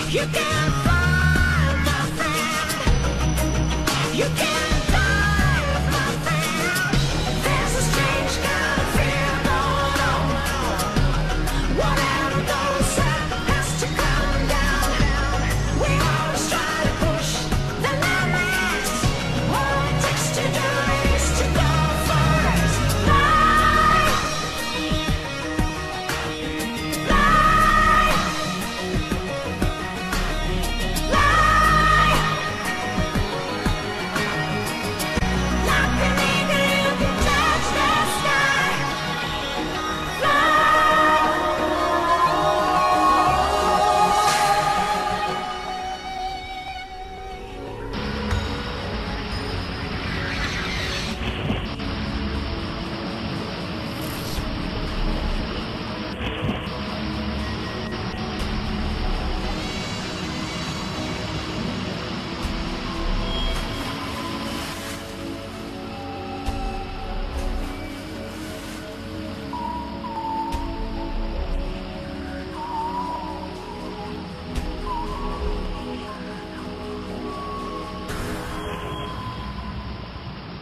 You can fly, my friend. You can fly, my friend. There's a strange kind of fear going on. Whatever goes up has to come down. We always try to push the limits. All it takes to do is to go first. Fly, fly, fly. Like an eagle, you can touch the sky.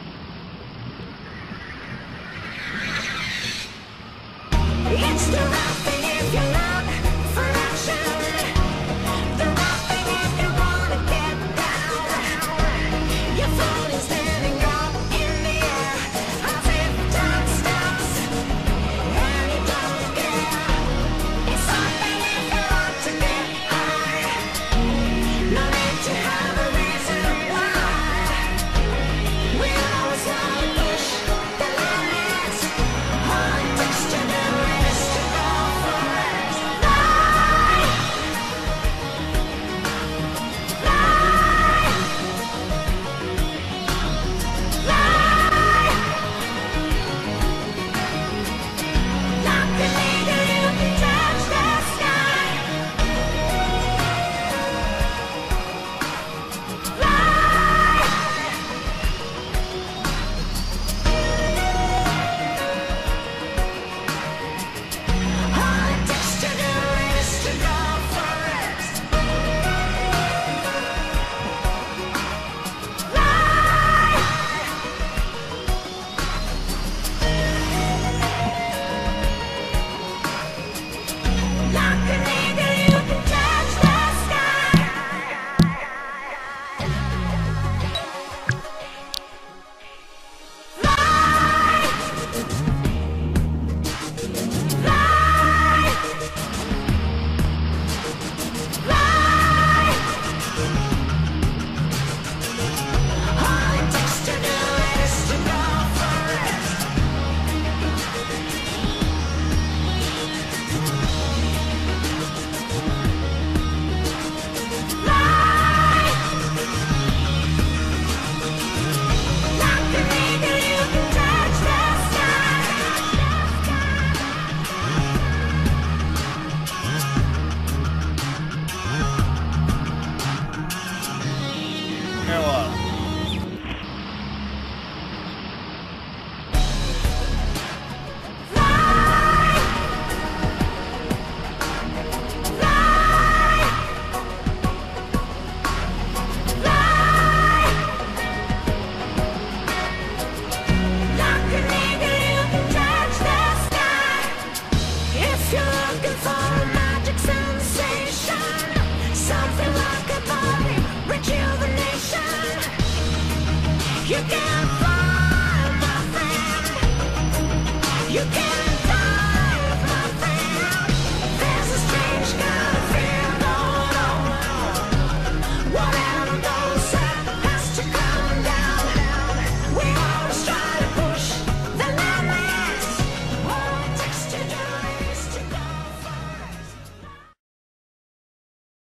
It's the